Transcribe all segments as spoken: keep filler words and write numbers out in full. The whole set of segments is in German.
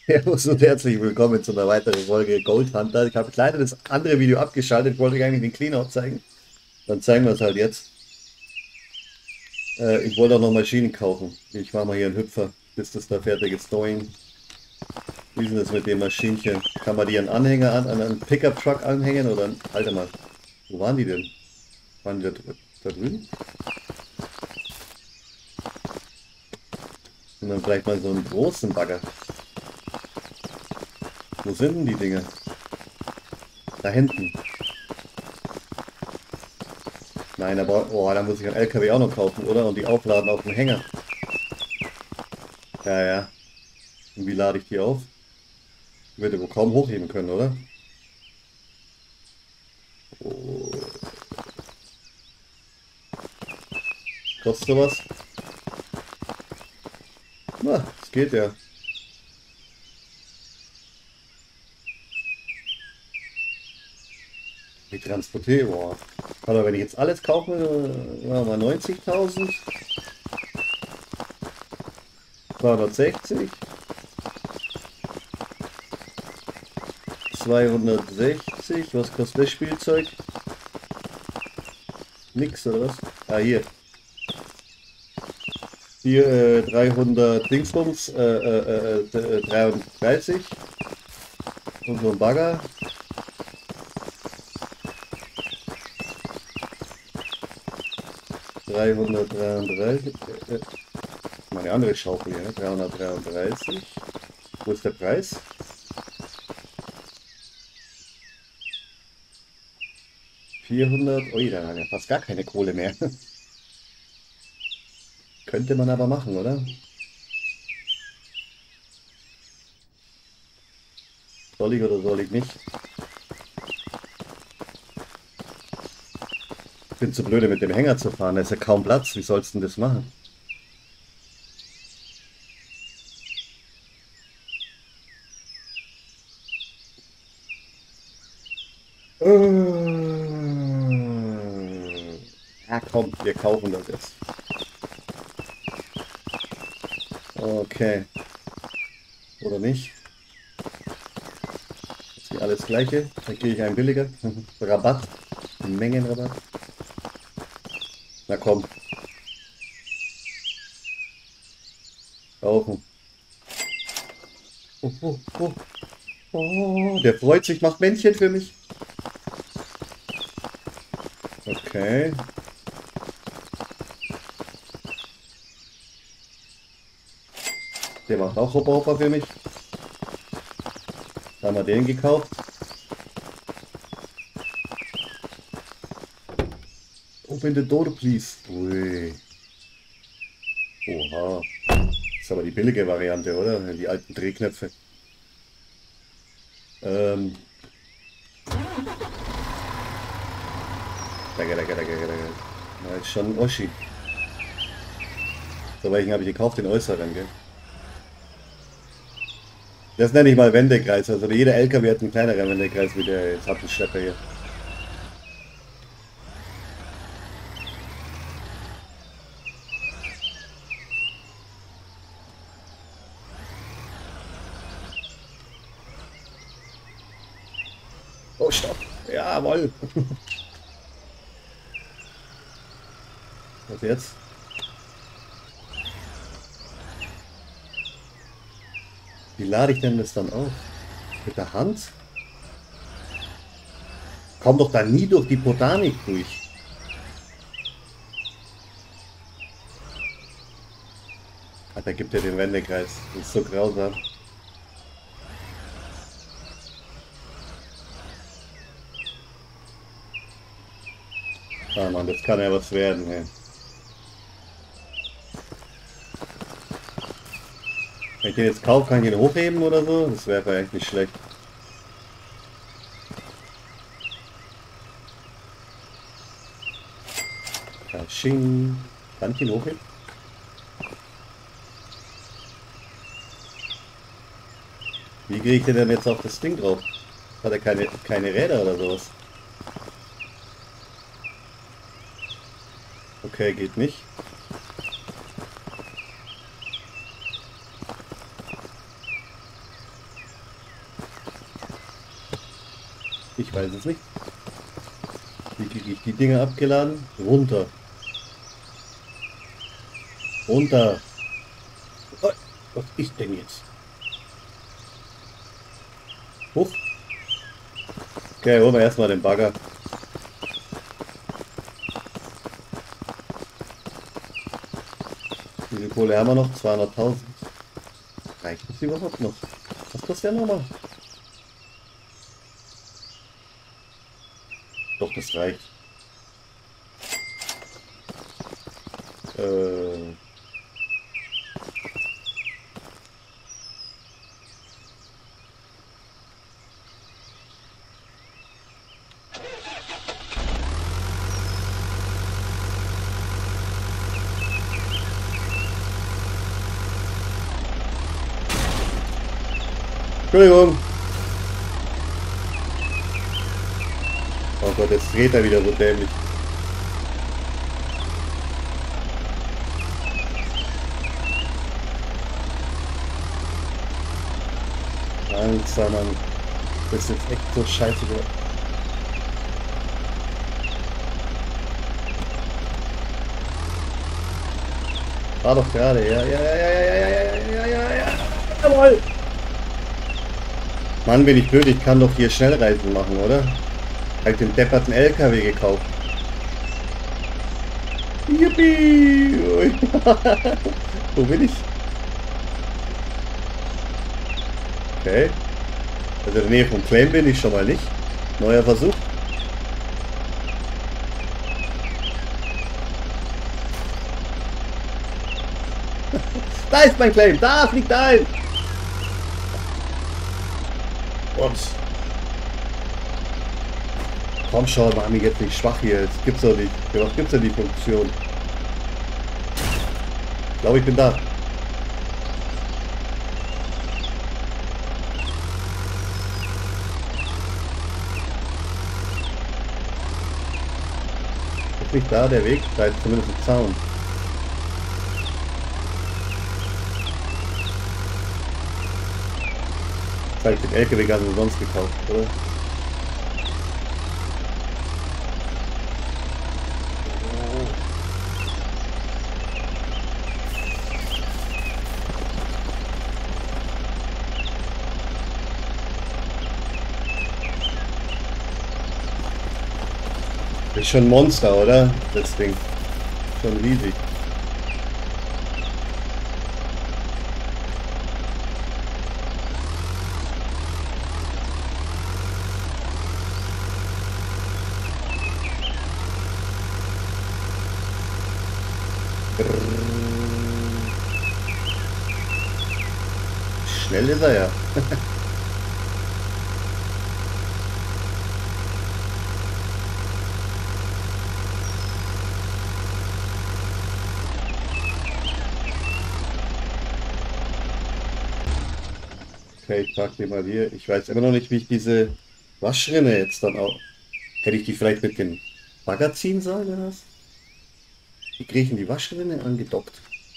Servus und herzlich willkommen zu einer weiteren Folge Gold Hunter. Ich habe leider das andere Video abgeschaltet, ich wollte euch eigentlich den Cleanout zeigen. Dann zeigen wir es halt jetzt. Äh, ich wollte auch noch Maschinen kaufen. Ich mache mal hier einen Hüpfer, bis das da fertig ist. Doing. Wie ist denn das mit dem Maschinchen? Kann man die an Anhänger an, an einen Pickup-Truck anhängen oder an, Alter mal, wo waren die denn? Waren die da, drü- da drüben? Und dann vielleicht mal so einen großen Bagger. Wo sind denn die Dinger? Da hinten. Nein, aber oh, da muss ich einen L K W auch noch kaufen, oder? Und die aufladen auf dem Hänger. Ja, ja. Und wie lade ich die auf? Ich werde wohl kaum hochheben können, oder? Oh, kostet sowas? Na, es geht ja. Wie transportiere boah. Aber wenn ich jetzt alles kaufe, äh, machen wir mal neunzigtausend, zweihundertsechzig, zweihundertsechzig, was kostet das Spielzeug? Nix, oder was? Ah, hier. Hier äh, dreihundert Dingsbums, äh, äh, äh, äh, dreiunddreißig und so ein Bagger. dreihundertdreiunddreißig. Äh, äh, meine andere Schaufel hier, ne? dreihundertdreiunddreißig. Wo ist der Preis? vierhundert. Ui, da haben wir fast gar keine Kohle mehr. Könnte man aber machen, oder? Soll ich oder soll ich nicht? Ich bin zu blöde mit dem Hänger zu fahren, da ist ja kaum Platz. Wie sollst du denn das machen? Äh, Ja, komm, wir kaufen das jetzt. Okay. Oder nicht? Ist hier alles gleiche? Dann kriege ich einen billiger. Rabatt. Mengenrabatt. Na komm, kaufen. Oh, oh, oh, oh, der freut sich, macht Männchen für mich. Okay. Der macht auch Hopper Hopper für mich. Da haben wir den gekauft. Open the door, please. Ui. Oha. Ist aber die billige Variante, oder? Die alten Drehknöpfe. Ähm. Dagge, dagge, dagge, dagge. Ja, ist schon ein Oschi. So welchen habe ich gekauft, den äußeren, gell? Das nenne ich mal Wendekreis. Also jeder L K W hat einen kleineren Wendekreis wie der jetzt hat, ein Schlepper hier. Oh, stopp. Jawohl. Was jetzt? Wie lade ich denn das dann auf? Mit der Hand? Komm doch da nie durch die Botanik durch. Ah, da gibt er den Wendekreis. Das ist so grausam. Ah Mann, das kann ja was werden. Ey. Wenn ich den jetzt kaufe, kann ich ihn hochheben oder so? Das wäre vielleicht nicht schlecht. Kasching. Kann ich ihn hochheben? Wie kriege ich den denn jetzt auf das Ding drauf? Hat er keine, keine Räder oder sowas? Okay, geht nicht. Ich weiß es nicht. Wie kriege ich die Dinger abgeladen? Runter. Runter. Oh, was ist denn jetzt? Hoch. Okay, holen wir erstmal den Bagger. Wie viel Kohle haben wir noch? zweihunderttausend. Reicht das überhaupt noch? Was kostet der nochmal? Doch, das reicht. Äh... Entschuldigung. Oh Gott, jetzt dreht er wieder so dämlich. Langsam, Mann. Das ist jetzt echt so scheiße geworden. War doch gerade, ja, ja, ja, ja, ja, ja, ja, ja, ja, ja, jawohl! Mann, bin ich blöd, ich kann doch hier Schnellreisen machen, oder? Hab den depperten L K W gekauft. Yippie! Wo bin ich? Okay. Also in der Nähe vom Claim bin ich schon mal nicht. Neuer Versuch. Da ist mein Claim! Da fliegt ein! Und komm schon, mach mich jetzt nicht schwach hier. Das gibt's doch nicht. Für was gibt's denn die Funktion? Ich glaube, ich bin da. Ist nicht da der Weg? Da ist zumindest ein Zaun. Das habe ich den L K W ganz umsonst gekauft, oder? Das ist schon ein Monster, oder? Das Ding. Schon riesig. Schnell ist er ja. Okay, ich pack den mal hier. Ich weiß immer noch nicht, wie ich diese Waschrinne jetzt dann auch... Hätte ich die vielleicht mit dem Bagger ziehen sollen oder was? Wie kriege ich denn die Waschrinne angedockt?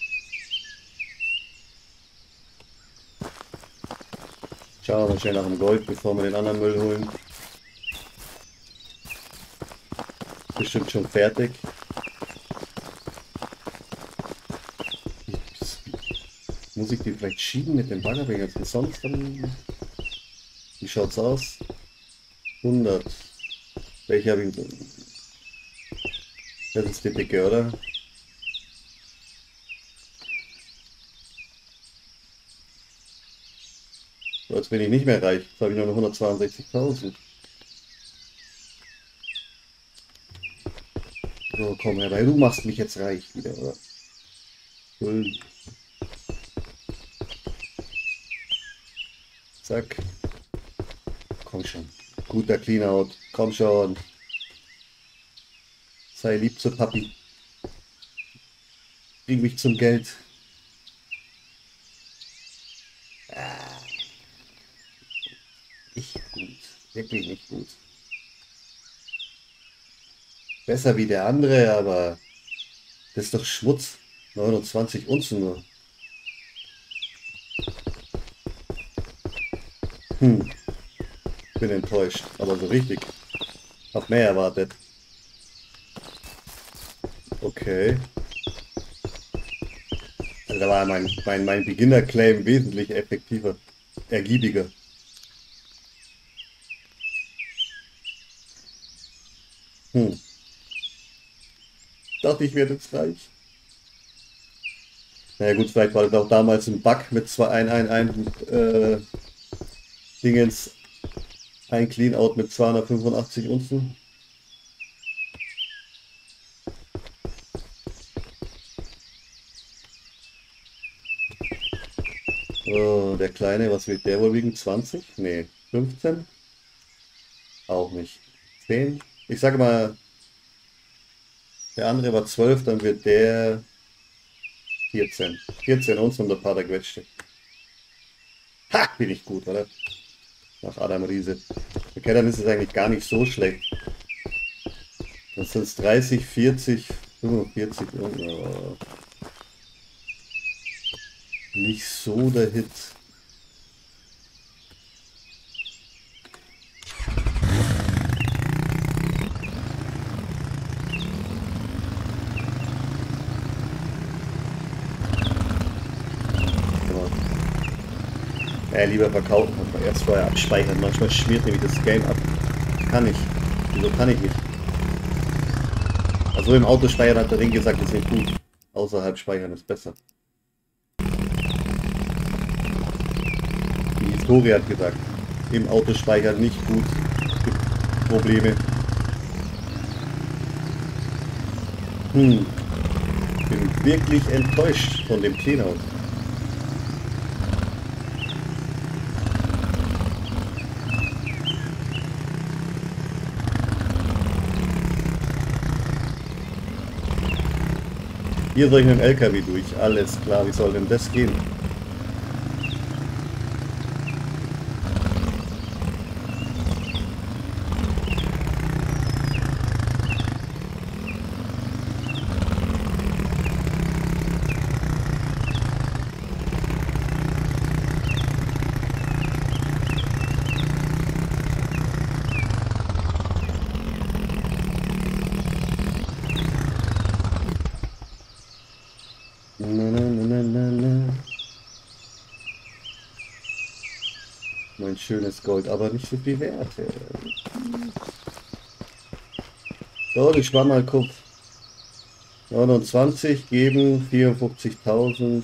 Schauen wir mal schnell nach dem Gold, bevor wir den anderen Müll holen. Bestimmt schon fertig. Muss ich die vielleicht schieben mit dem Bagger, wenn jetzt sonst dann... Wie schaut's aus? hundert. Welche habe ich? Das ist die dicke, oder? So, jetzt bin ich nicht mehr reich. Jetzt habe ich nur noch hundertzweiundsechzigtausend. So, komm her, weil du machst mich jetzt reich wieder, oder? Cool. Zack. Komm schon. Guter Cleanout. Komm schon. Sei lieb zu Papi. Bring mich zum Geld. Ah. Nicht gut. Wirklich nicht gut. Besser wie der andere, aber das ist doch Schmutz. neunundzwanzig Unzen nur. Hm. bin enttäuscht, aber so richtig. Hab mehr erwartet. Okay. Also da war mein, mein, mein Beginner-Claim wesentlich effektiver, ergiebiger. Hm. Dachte ich werde jetzt reich. Naja gut, vielleicht war das auch damals ein Bug mit zwei ein ein ein äh, Dingens, ein Cleanout mit zweihundertfünfundachtzig Unzen. Oh, der Kleine, was wird der wohl wiegen? zwanzig? Nee, fünfzehn? Auch nicht. zehn? Ich sage mal, der andere war zwölf, dann wird der vierzehn. vierzehn Unzen und ein paar der Quetschte. Ha, bin ich gut, oder? Nach Adam Riese. Okay, dann ist es eigentlich gar nicht so schlecht. Dann sind es dreißig, vierzig, fünfundvierzig. Oh, nicht so der Hit. Ja, lieber verkaufen und erst vorher abspeichern. Manchmal schmiert nämlich das Game ab. Ich kann nicht. Wieso kann ich nicht? Also im Autospeichern hat der Ring gesagt, ist nicht gut. Außerhalb speichern ist besser. Die Historie hat gesagt, im Autospeichern nicht gut. Es gibt Probleme. Hm. Bin wirklich enttäuscht von dem Cleanout. Hier soll ich mit dem L K W durch. Alles klar, wie soll denn das gehen? Na, na, na, na, na. Mein schönes Gold, aber nicht so viel wert. So, die Schwammerkopf. neunundzwanzig geben vierundfünfzigtausend.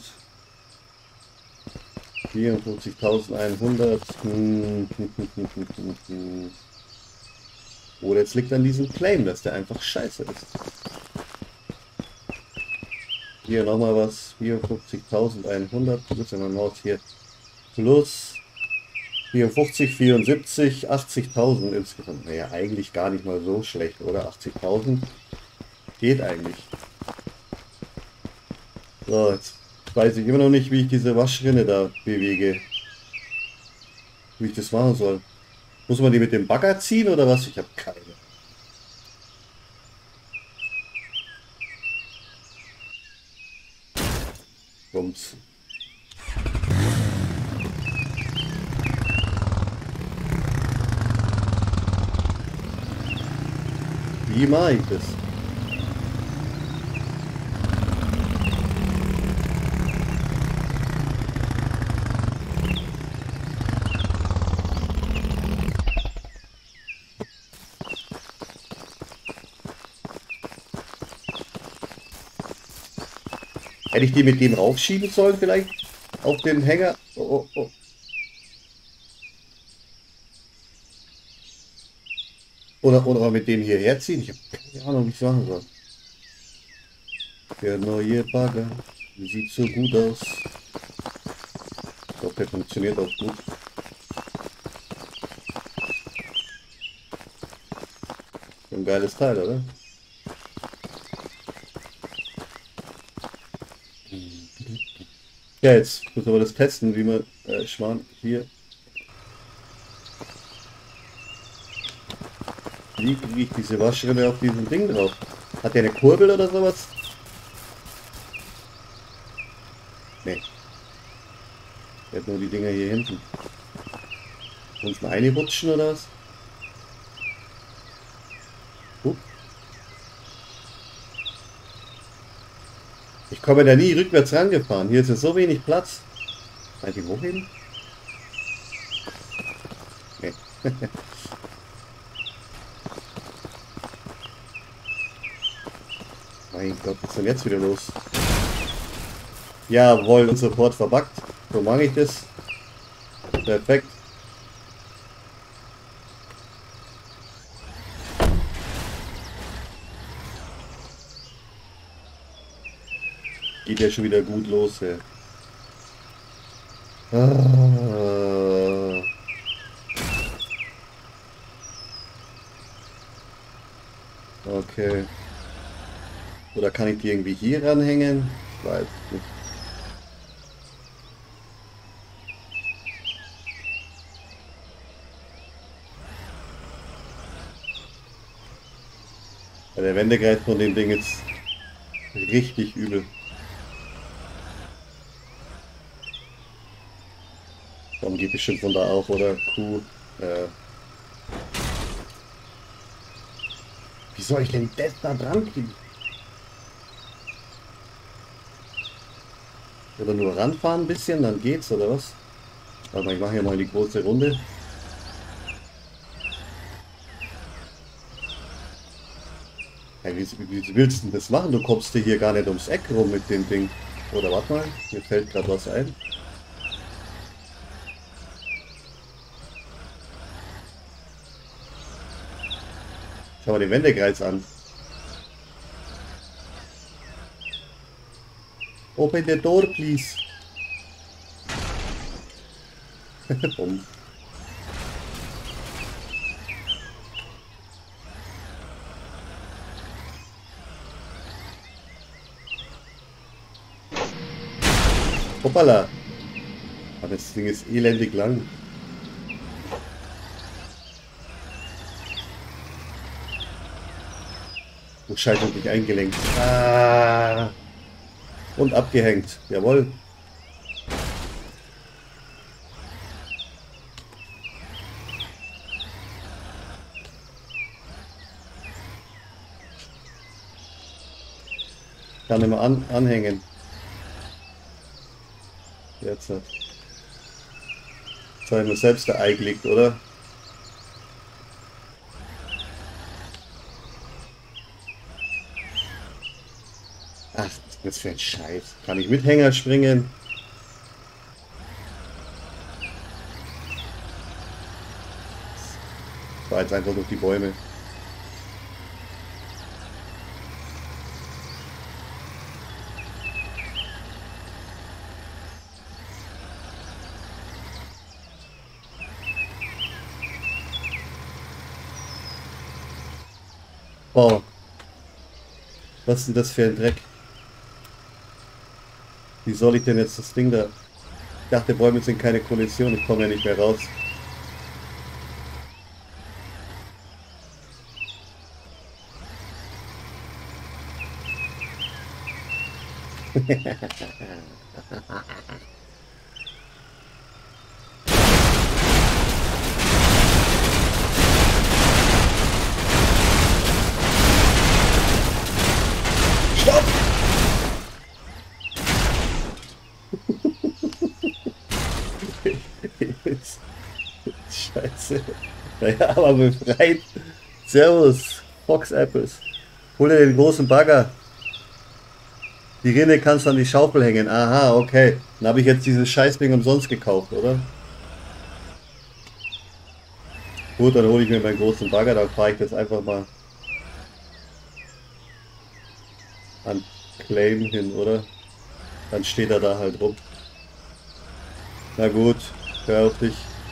vierundfünfzigtausendeinhundert. Hm, hm, hm, hm, hm, hm, hm. Oder jetzt liegt an diesem Claim, dass der einfach scheiße ist. Hier nochmal was. vierundfünfzigtausendeinhundert. Du bist ja mal Maus hier. Plus vierundfünfzig, vierundsiebzig, achtzigtausend insgesamt. Naja, eigentlich gar nicht mal so schlecht, oder? achtzigtausend geht eigentlich. So, jetzt weiß ich immer noch nicht, wie ich diese Waschrinne da bewege. Wie ich das machen soll. Muss man die mit dem Bagger ziehen oder was? Ich habe keine. Bums. Wie mache ich das? Hätte ich die mit dem raufschieben sollen vielleicht? Auf den Hänger? Oh, oh, oh. Oder, oder mit dem hierher ziehen? Ich habe keine Ahnung, wie ich es machen soll. Der neue Bagger sieht so gut aus. Ich glaube, der funktioniert auch gut. Ein geiles Teil, oder? Ja, jetzt müssen wir das testen, wie man äh, Schwan hier. Wie kriege ich diese Waschrinne auf diesem Ding drauf? Hat der eine Kurbel oder sowas? Nee. Der hat nur die Dinger hier hinten. Uns mal einrutschen oder was? Uh. Ich komme da nie rückwärts rangefahren. Hier ist ja so wenig Platz. Kann ich ihn hochheben? Nee. Mein Gott, was ist denn jetzt wieder los? Jawohl, und sofort verbuggt. So mache ich das. Perfekt. Geht ja schon wieder gut los, ey. Ah. Okay. Oder kann ich die irgendwie hier ranhängen? Ich weiß nicht. Ja, der Wendekreis von dem Ding ist richtig übel. Warum geht bestimmt von da auch, oder? Kuh. Äh. Wie soll ich denn das da dran kriegen? Oder nur ranfahren ein bisschen, dann geht's, oder was? Warte mal, ich mache hier mal die große Runde. Hey, wie, wie willst du denn das machen? Du kommst dir hier gar nicht ums Eck rum mit dem Ding. Oder warte mal, mir fällt gerade was ein. Schau mal den Wendekreis an. Open the door, please. Bumm. Hoppala. Aber das Ding ist elendig lang. Oh, Schaltung nicht eingelenkt. Ah. Und abgehängt. Jawohl. Kann immer an, anhängen. Jetzt hat. Jetzt habe ich mir selbst der Ei gelegt, oder? Ach, das für ein Scheiß. Kann ich mit Hänger springen? Ich war jetzt einfach durch die Bäume. Wow. Was ist denn das für ein Dreck? Wie soll ich denn jetzt das Ding da... Ich dachte, Bäume sind keine Kollision, ich komme ja nicht mehr raus. Stopp! Scheiße. Naja, aber befreit. Servus, Fox Apples. Hol dir den großen Bagger. Die Rinne kannst du an die Schaufel hängen. Aha, okay. Dann habe ich jetzt dieses Scheißding umsonst gekauft, oder? Gut, dann hole ich mir meinen großen Bagger, dann fahre ich das einfach mal an Claim hin, oder? Dann steht er da halt rum. Na gut, hör auf dich.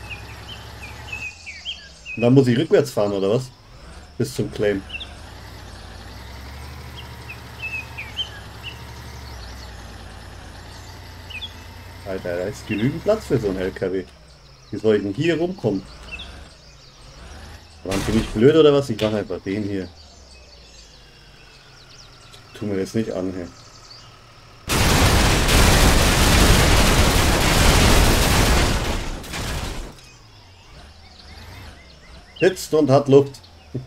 Und dann muss ich rückwärts fahren, oder was? Bis zum Claim. Alter, da ist genügend Platz für so einen L K W. Wie soll ich denn hier rumkommen? Warum bin ich blöd oder was? Ich mache einfach den hier. Tu mir das nicht an hier. Sitzt und hat Luft.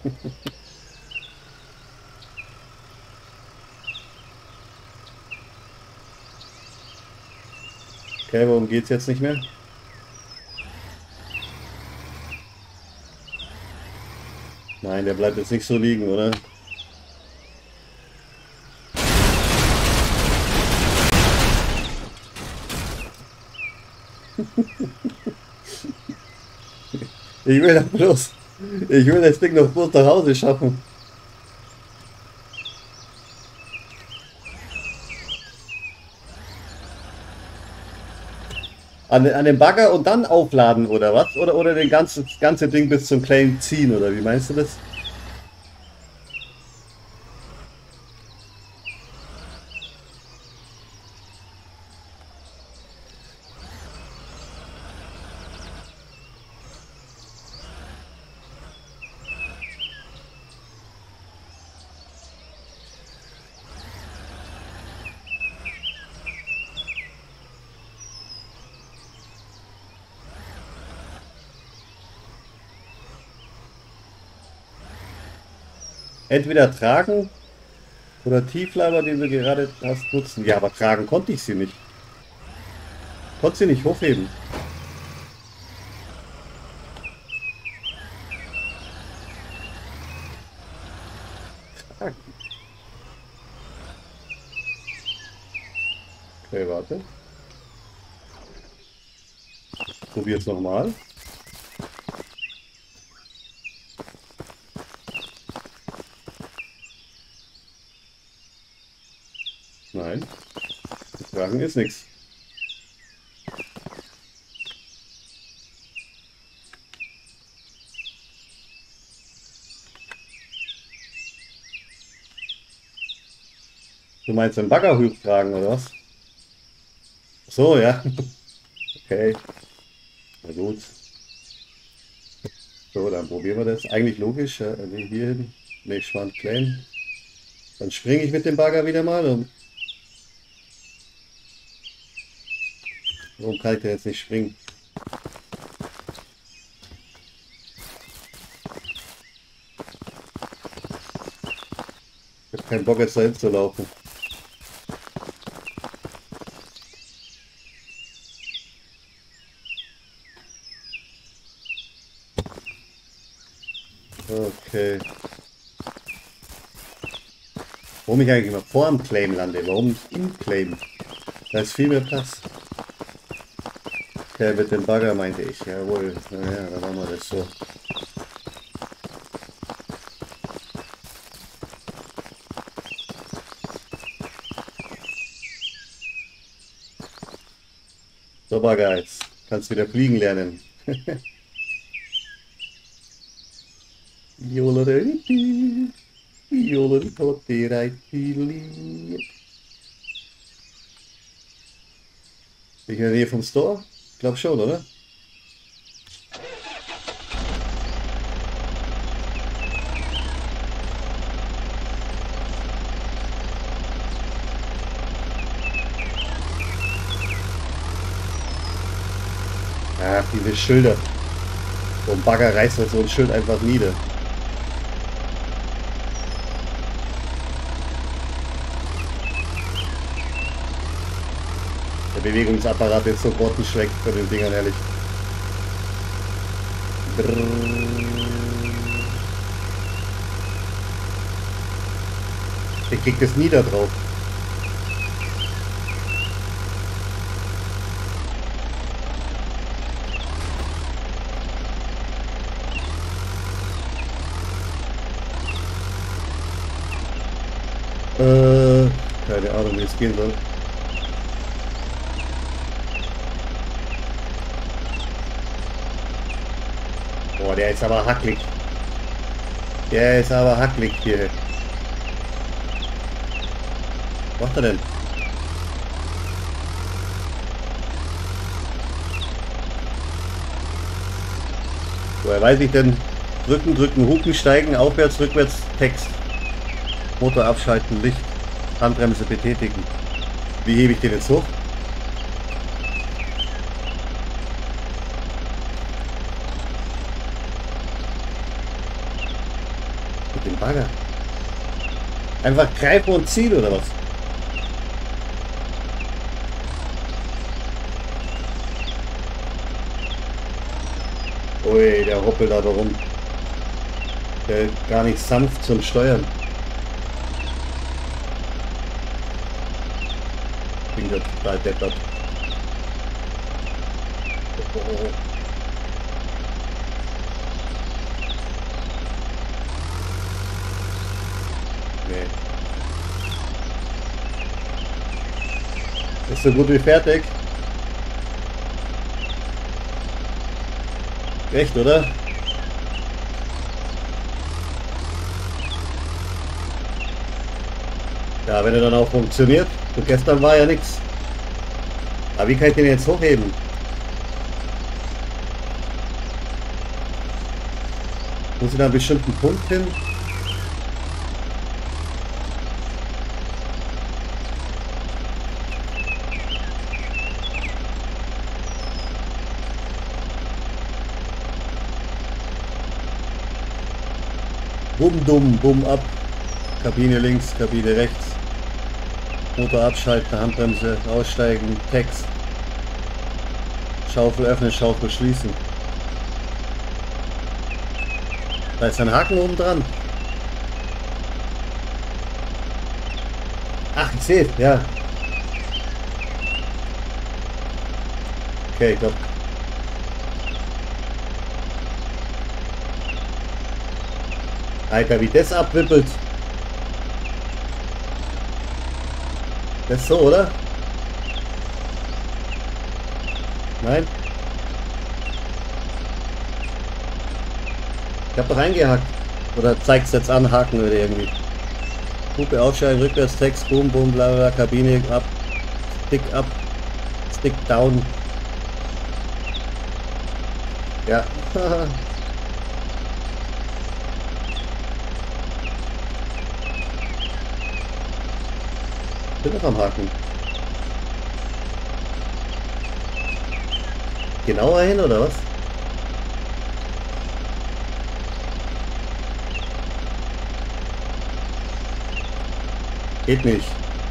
Okay, warum geht's jetzt nicht mehr? Nein, der bleibt jetzt nicht so liegen, oder? Ich will doch bloß. Ich will das Ding noch bloß nach Hause schaffen. An, an den Bagger und dann aufladen, oder was? Oder, oder den ganzen, das ganze Ding bis zum Claim ziehen, oder wie meinst du das? Entweder tragen oder Tieflader, den du gerade hast, nutzen. Ja, aber tragen konnte ich sie nicht. Konnte sie nicht hochheben. Tragen. Okay, warte. Probier's nochmal. Nein. Tragen ist nichts. Du meinst den Baggerhut tragen, oder was? Ach so, ja. Okay. Na gut. So, dann probieren wir das. Eigentlich logisch. Ja, hier hin. Ne, Schwand claim. Dann springe ich mit dem Bagger wieder mal. Und warum kann ich denn jetzt nicht springen? Ich habe keinen Bock jetzt dahin zu laufen. Okay. Warum ich eigentlich immer vor dem Claim lande? Warum nicht im Claim? Da ist viel mehr Platz. Okay, mit dem Bagger meinte ich. Jawohl. Naja, dann machen wir das so. So, Bagger, jetzt kannst du wieder fliegen lernen. Jollerei. Jollerei. Bin ich in der Nähe vom Store? Ich glaube schon, oder? Ach, diese Schilder. So ein Bagger reißt halt so ein Schild einfach nieder. Der Bewegungsapparat ist so grottenschlecht von den Dingern, ehrlich. Ich krieg das nie da drauf. Äh, keine Ahnung, wie es gehen soll. Boah, der ist aber hacklig. Der ist aber hacklig hier. Was macht er denn? Woher weiß ich denn? Drücken, drücken, hupen, steigen, aufwärts, rückwärts, Text. Motor abschalten, Licht, Handbremse betätigen. Wie hebe ich den jetzt hoch? Mit dem Bagger. Einfach greifen und ziehen oder was? Ui, der hoppelt aber rum. Der ist gar nicht sanft zum Steuern. Bin da total deppert. Oh, oh, oh. Nee. Ist so gut wie fertig. Echt, oder? Ja, wenn er dann auch funktioniert. Und gestern war ja nichts. Aber wie kann ich den jetzt hochheben? Muss ich da einen bestimmten Punkt hin? Bum dumm, bum ab. Kabine links, Kabine rechts. Motor abschalten, Handbremse, aussteigen, Text. Schaufel öffnen, Schaufel schließen. Da ist ein Haken oben dran. Ach, ich sehe es, ja. Okay, ich glaube. Alter, wie das abwippelt. Das ist so, oder? Nein? Ich hab doch eingehakt. Oder zeigt's jetzt an, Haken oder irgendwie. Hupe aufschalten, rückwärts, Text, boom, boom, bla bla, Kabine ab, Stick up, Stick down. Ja. Bin noch am Haken. Genauer hin oder was? Geht nicht.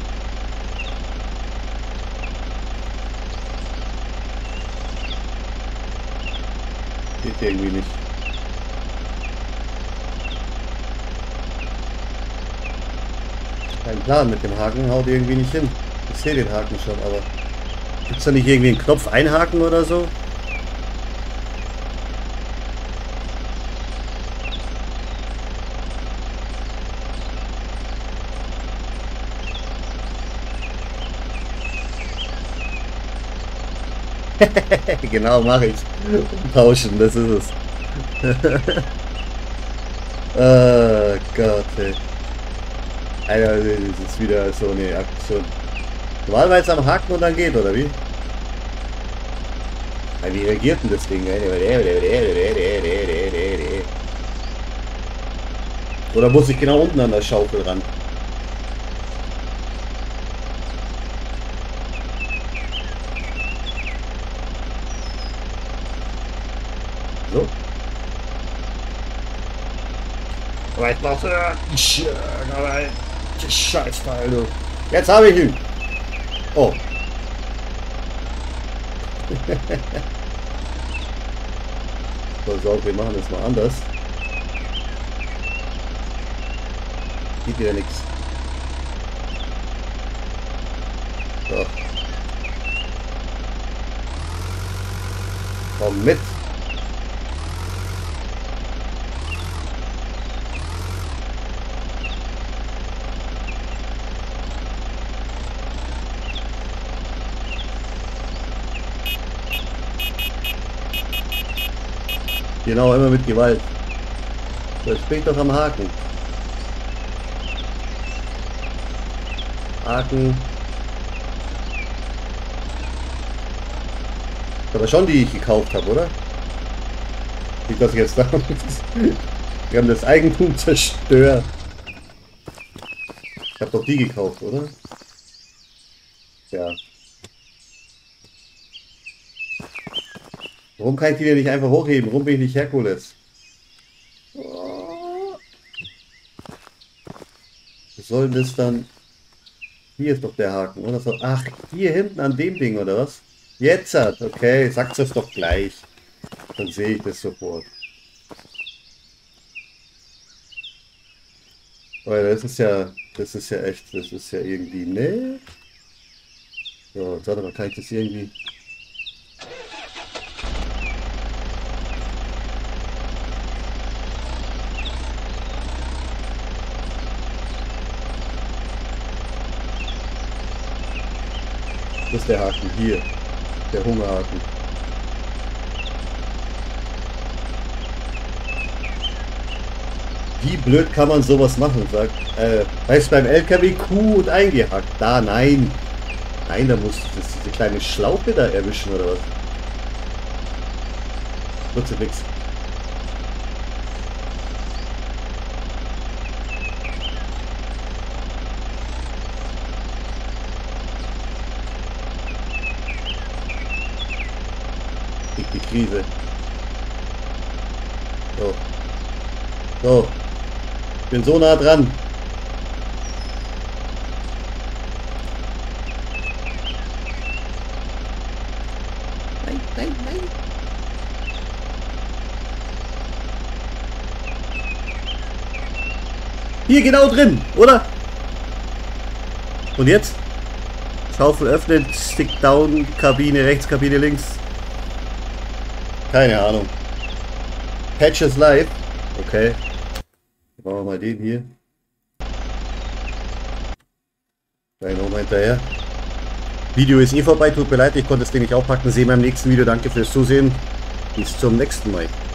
Geht irgendwie nicht. Kein Plan mit dem Haken, haut irgendwie nicht hin. Ich sehe den Haken schon, aber gibt es da nicht irgendwie einen Knopf einhaken oder so? Genau, mache ich. Tauschen, das ist es. Oh Gott, ey. Alter, das ist wieder so eine Aktion. Normalerweise am Haken und dann geht, oder wie? Ja, wie reagiert denn das Ding? Oder muss ich genau unten an der Schaufel ran? So. Weit noch. Scheißteil, du. Jetzt habe ich ihn. Oh. Pass auf, wir machen das mal anders. Geht wieder nichts. So. Komm mit. Genau, immer mit Gewalt. Das bin ich doch am Haken. Haken. Aber schon die ich gekauft habe, oder? Nicht, dass ich jetzt da. Wir haben das Eigentum zerstört. Ich habe doch die gekauft, oder? Ja. Warum kann ich die denn nicht einfach hochheben? Warum bin ich nicht Herkules? soll das dann... Hier ist doch der Haken, oder so? Ach, hier hinten an dem Ding, oder was? Jetzt hat, okay, sagt es doch gleich. Dann sehe ich das sofort. Weil das ist ja, das ist ja echt, das ist ja irgendwie, ne? So, jetzt warte mal, kann ich das irgendwie... Das ist der Haken, hier. Der Hungerhaken. Wie blöd kann man sowas machen? Sagt, äh, weißt beim L K W Kuh und eingehackt. Da, nein. Nein, da muss das diese kleine Schlaufe da erwischen, oder was? Nutze nix. Die Krise. So. So. Ich bin so nah dran. Nein, nein, nein. Hier genau drin, oder? Und jetzt? Schaufel öffnen, Stick down, Kabine rechts, Kabine links. Keine Ahnung. Patches live. Okay. Machen wir mal den hier. Kleinen Moment hinterher. Video ist eh vorbei, tut mir leid, ich konnte das Ding nicht aufpacken. Sehen wir im nächsten Video. Danke fürs Zusehen. Bis zum nächsten Mal.